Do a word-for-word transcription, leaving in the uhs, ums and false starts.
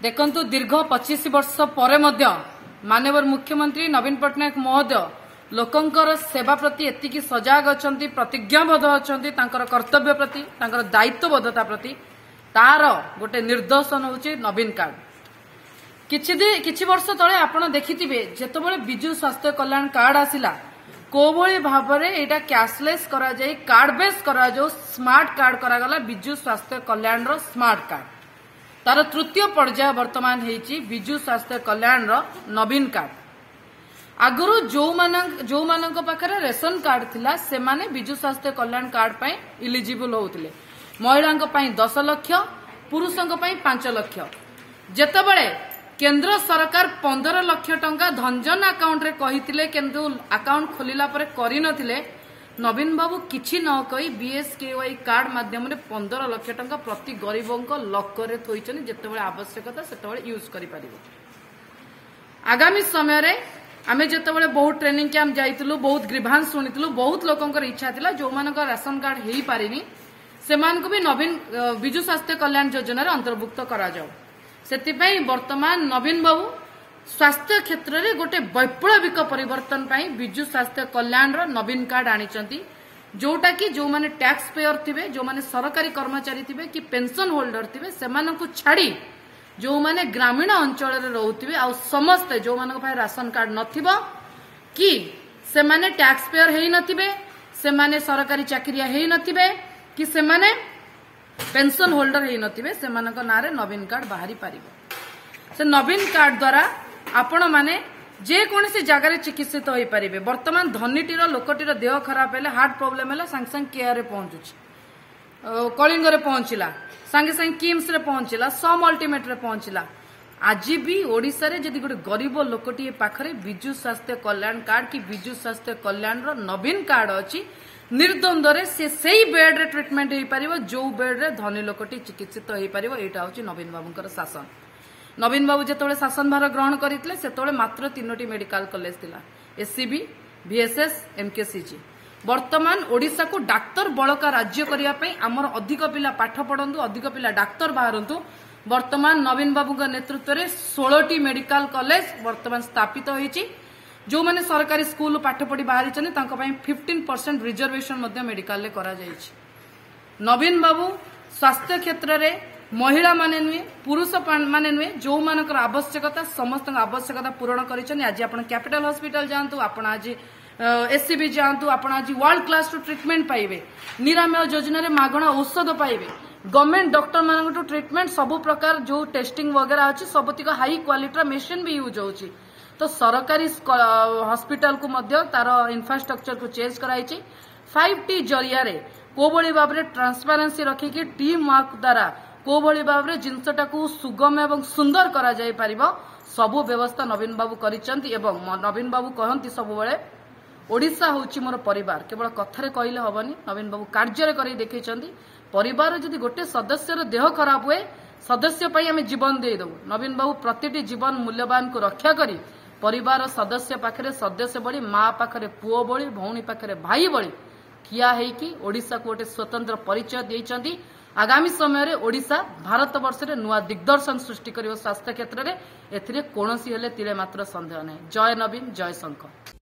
देखंतु दीर्घ पच्चीस वर्ष पर माननीय मुख्यमंत्री नवीन पट्टनायक महोदय लोकंकर सेवा प्रति एतिकी सजग अच्छा प्रतिज्ञाबद्ध अच्छा कर्तव्य प्रति दायित्वबद्धता प्रति तार गोटे निर्देशन हूँ नवीन कार्ड। किछि किछि वर्ष तले आपण देखिथिबे जेतबेले बिजु स्वास्थ्य कल्याण कार्ड आसिला कोभली भाबरे एटा कैशलेस करा जाई कार्ड बेस करा जो स्मार्ट कार्ड करा गला बिजु स्वास्थ्य कल्याण रो स्मार्ट कार्ड तार तृतीय पर्याय वर्तमान हेची बिजु स्वास्थ्य कल्याण रो नवीन कार्ड। आगुरु जो मानक जो मानक पाखरे रेशन कार्ड थिला से माने बिजु स्वास्थ्य कल्याण कार्ड पई इलिजिबल होउतले। महिलांक पई दस लाख पुरुषंक पई पांच लाख जेतबेले केंद्र सरकार पंद्रह लाख टंका धनजन अकाउंट रे कहितिले किंतु अकाउंट खोलिला परे करि नथिले नवीन बाबू किछि न कहि बीएसकेवाई कार्ड माध्यम रे पंद्रह लाख टंका प्रति गरीबंक लकर रे थोइचनि जेतेबेले आवश्यकता सेतेबेले यूज करि पारिबो। आगामी समय रे आमे जेतेबेले बहुत ट्रेनिंग कैंप जाइतिलु बहुत ग्रीभांस सुनितिलु बहुत लोकंकर इच्छा थिला जो मानक राशन कार्ड हेई पारिनी सेमानकु भी नवीन बिजु स्वास्थ्य कल्याण योजना रे अंतर्भुक्त करा जाऊ। सेतिपई वर्तमान नवीन बाबू स्वास्थ्य क्षेत्र में गोटे वैप्लविक परिवर्तन पाई बिजु स्वास्थ्य कल्याण रो नवीन कार्ड आनिचंती जोटा कि जो माने टैक्स पेयर थिबे जो माने सरकारी कर्मचारी थिबे कि पेंशन होल्डर थिबे सेमानकु छाड़ी जो माने ग्रामीण अंचल रे रहउथिबे आ समस्त जो मानक पाई राशन कार्ड नथिबो कि से माने टैक्स पेयर हेई नथिबे से माने सरकारी चाकरिया हेई नथिबे कि से माने पेंशन होल्डर हेई नथिबे से मानक नारे नवीन कार्ड बाहरी पारिबो। से नवीन कार्ड द्वारा आपण माने जे कोनसी जगह चिकित्सित होई परिबे। वर्तमान धनीटीर लोकटीर देह खराब हेले हार्ट प्रॉब्लम हेले संग संग केयर रे पहुंचुची कलिंग रे पहुंचला संगे संगे किम्स रे पहुंचला सम अल्टीमेट रे पहुंचला। आज भी ओडिसा रे जदि गोटे गरीब लोकटी पाखरे बिजु स्वास्थ्य कल्याण कार्ड कि बिजु स्वास्थ्य कल्याण रो नवीन कार्ड अछि निर्द्वंद रे से सेही बेड रे ट्रीटमेंट होई परिबो जो बेड रे धनी लोकटी चिकित्सित होई परिबो। एटा होछि नवीन बाबूंकर शासन। नवीन बाबू जेतबेले शासन भार ग्रहण करथिले सेतबेले मात्र तीनोटी मेडिकल कॉलेज थिला एससीबी बीएसएस एमकेसीजी। वर्तमान ओडिसा को डाक्तर बळका राज्य करिया पई हमर अधिक पिला पाठ पढंतु अधिक पिला डाक्तर बाहरंतु। वर्तमान नवीन बाबूंक नेतृत्व रे सोलह टी मेडिकल कॉलेज वर्तमान स्थापित होईची जो माने सरकारी स्कूल पाठ पढ़ी बाहरी चने तांको पई पंद्रह परसेंट रिजर्वेशन मध्य मेडिकल ले करा जाईची। नवीन बाबू स्वास्थ्य क्षेत्र रे महिला माने नुहे पुरुष माने नुहे जो मानकर आवश्यकता समस्त आवश्यकता पूरण करिछन। आज आपण कैपिटल हॉस्पिटल जानतु आपण आज एससीबी जानतु आपण आज वर्ल्ड क्लास टू ट्रीटमेंट पाइबे। निरामय योजना रे मागणा औषध पाइबे। गवर्नमेंट डॉक्टर मानक टू ट्रीटमेंट सब प्रकार जो टेस्टिंग वगैरह अछि सबतिक हाई क्वालिटी मशीन भी यूज होछि। तो सरकारी हॉस्पिटल को मध्य तार इंफ्रास्ट्रक्चर को चेंज कराइछि। फाइव टी जरिया रे कोबोली भाबरे ट्रांसपेरेंसी रखिकी टीम वर्क द्वारा कोबोली भाबरे जिनसटा को सुगम एवं सुंदर करा जाय परिबो सबु व्यवस्था नवीन बाबू करिसंती। एवं नवीन बाबू कहंती सब बेले ओडिसा होची मोर परिवार केवल कथारे कहले हबनी नवीन बाबू कार्य रे करी देखैचंती। परिवार जदि गोटे सदस्य देह खराब हुए सदस्य पई हमें जीवन दे दो नवीन बाबू प्रतिटी जीवन मूल्यवान को रक्षा करी परिवार सदस्य पाखरे सदस्य बड़ी माँ पाखरे पुओ बड़ी भौणी पाखरे भाई बड़ी ठिया हेकी ओडिसा को गोटे स्वतंत्र परिचय देइचंती। आगामी समय रे ओडिसा भारत वर्ष रे नुआ दिग्दर्शन सृष्टि करियो स्वास्थ्य क्षेत्र रे एथिरे कोनोसी हेले तिले मात्र संदेह नै। जय नवीन जय शंकर।